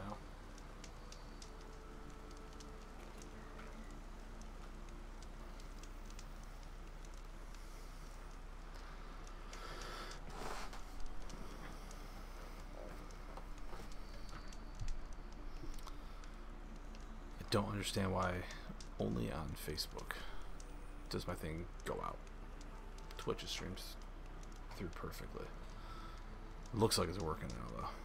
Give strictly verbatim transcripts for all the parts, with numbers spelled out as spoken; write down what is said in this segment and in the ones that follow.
now. I don't understand why only on Facebook does my thing go out. Twitch streams through perfectly. It looks like it's working now, though.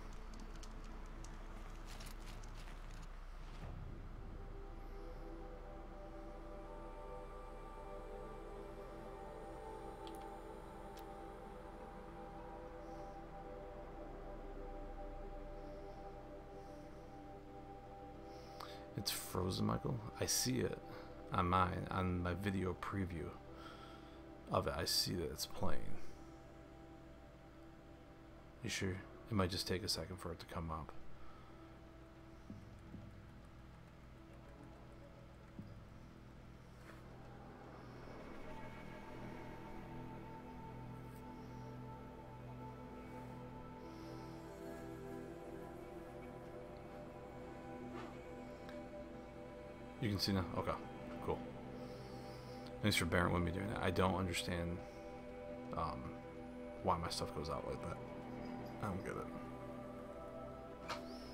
It's frozen, Michael. I see it on mine, on my video preview of it. I see that it's playing. You sure? It might just take a second for it to come up. You can see now? Okay, cool. Thanks for bearing with me doing that. I don't understand um, why my stuff goes out like that. I don't get it.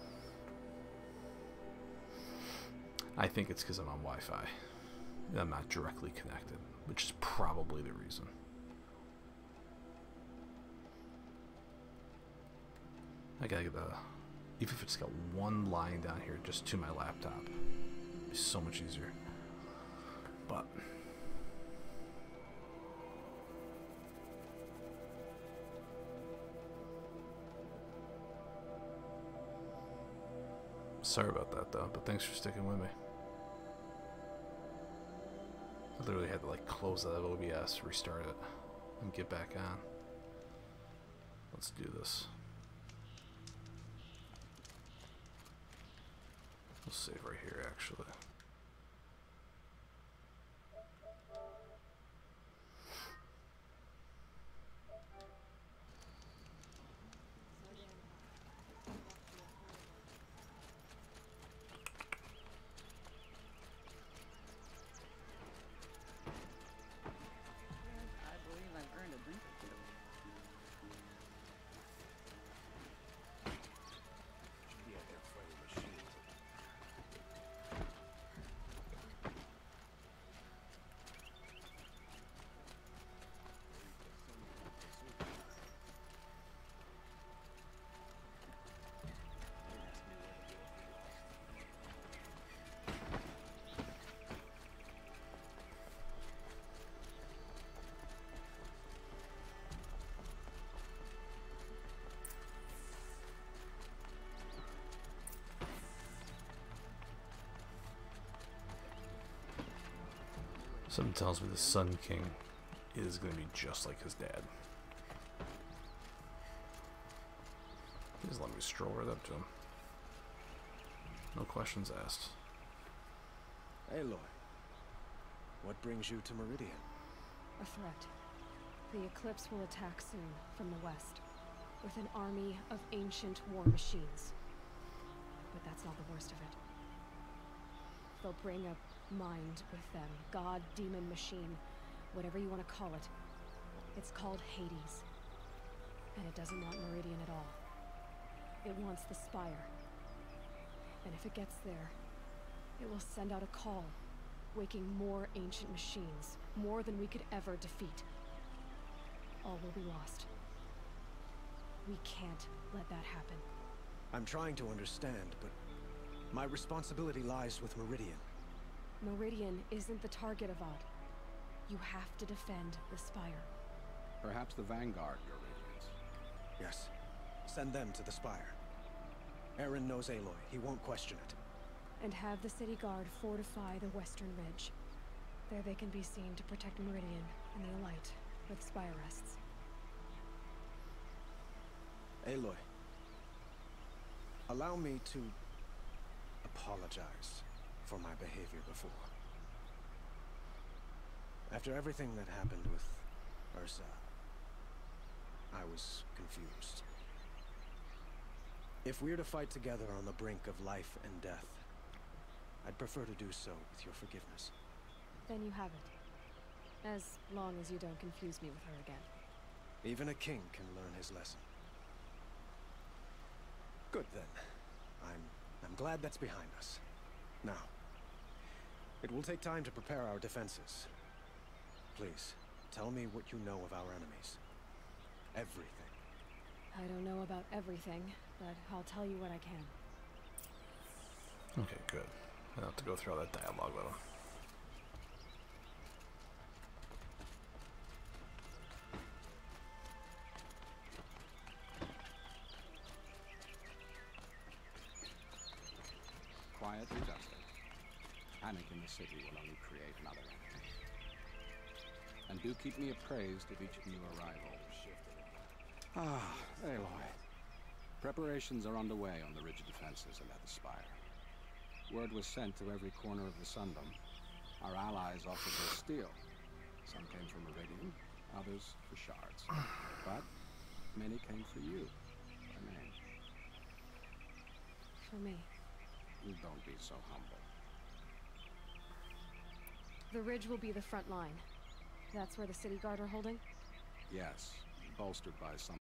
I think it's because I'm on Wi-Fi. I'm not directly connected, which is probably the reason. I gotta get the... Even if it's got one line down here just to my laptop, it'd be so much easier. But... Sorry about that, though, but thanks for sticking with me. I literally had to, like, close out of O B S, restart it, and get back on. Let's do this. We'll save right here, actually. Something tells me the Sun King is going to be just like his dad. Just let me stroll right up to him. No questions asked. Aloy, what brings you to Meridian? A threat. The Eclipse will attack soon from the west, with an army of ancient war machines. But that's not the worst of it. They'll bring a mind with them. God, demon, machine, whatever you want to call it. It's called Hades. And it doesn't want Meridian at all. It wants the Spire. And if it gets there, it will send out a call, waking more ancient machines, more than we could ever defeat. All will be lost. We can't let that happen. I'm trying to understand, but my responsibility lies with Meridian. Meridian isn't the target, Avad. You have to defend the Spire. Perhaps the Vanguard, Your Radiance. Yes. Send them to the Spire. Eren knows Aloy. He won't question it. And have the City Guard fortify the Western Ridge. There they can be seen to protect Meridian and the Elite, where the Spire rests. Aloy, allow me to apologize for my behavior before. After everything that happened with Ursa, I was confused. If we're to fight together on the brink of life and death, I'd prefer to do so with your forgiveness. Then you have it. As long as you don't confuse me with her again. Even a king can learn his lesson. Good then. I'm I'm glad that's behind us. Now, it will take time to prepare our defenses. Please, tell me what you know of our enemies. Everything. I don't know about everything, but I'll tell you what I can. Okay, good. I don't have to go through all that dialogue with him. Quietly dusted. Panic in the city will only create another enemy. And do keep me appraised of each new arrival. Ah, Aloy. Preparations are underway on the rigid defenses and at the Spire. Word was sent to every corner of the Sundom. Our allies offered their steel. Some came from Meridian, others for shards. But many came for you, by name. For me. Don't be so humble. The ridge will be the front line. That's where the city guard are holding? Yes, bolstered by some